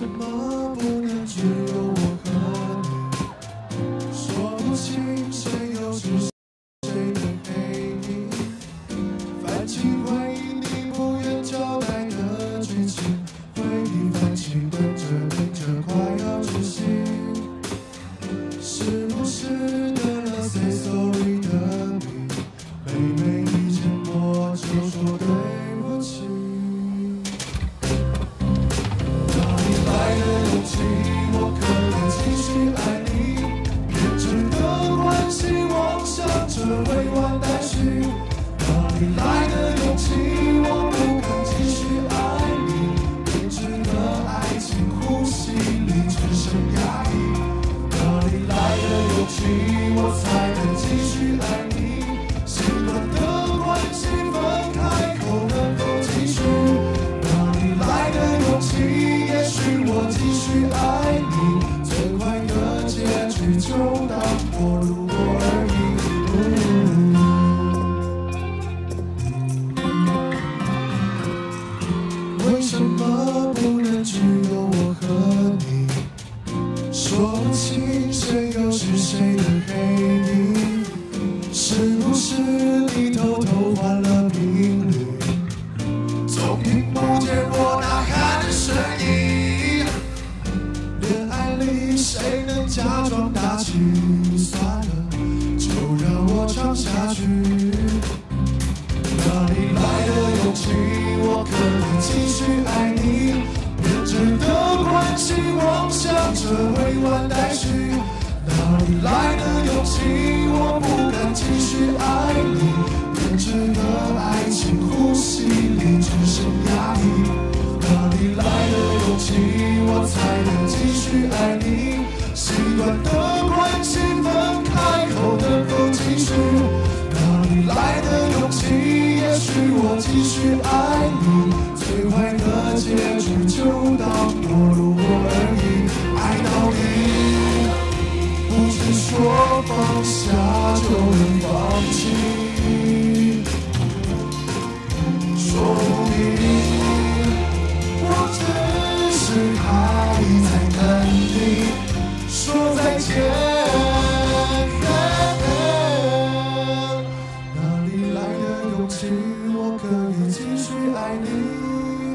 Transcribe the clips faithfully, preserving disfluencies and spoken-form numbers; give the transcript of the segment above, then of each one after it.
什么不能只有我和你？说不清谁又是谁的黑影，泛起回忆你不愿交代的剧情，回忆泛起等着等着快要窒息，是不是得了 say sorry 的病？每每一见我就说对不起。哪里来的勇气，我可以继续爱你？变成的关系，妄想着未完待续。哪里来的勇气，我不敢继续爱你？变成的爱情，呼吸里只剩压抑。哪里来的勇气，我才能继续爱你？习惯的关系，分开后能否继续？哪里来的勇气？也许我继续爱你，最坏的结局就当我路过而已。为什么不能只有我和你？说不清谁又是谁的黑影，是不是你偷偷换了频率？从听不见我呐喊的声音。恋爱里谁能假装打气？算了，就让我唱下去。哪里来的勇气，我可以继续爱你？变真的关系，妄想着未完待续。哪里来的勇气，我不敢继续爱你？变真的爱情，呼吸里只剩压抑。哪里来的勇气，我才能继续爱你？习惯的关系，分开后能否继续？哪里来的勇气？也许我继续爱你，最坏的结局就当我路过而已。爱到底，不是说放下就能放弃，说不定我只是还在等你说再见。哪里来的勇气，我可以继续爱你？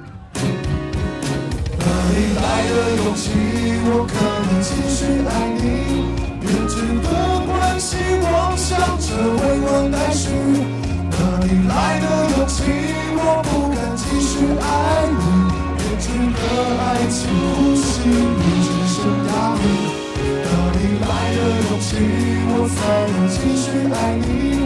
哪里来的勇气，我可以继续爱你？变质的关系，妄想着未完待续。哪里来的勇气，我不敢继续爱你？变质的爱情，呼吸里只剩压抑。哪里来的勇气，我才能继续爱你？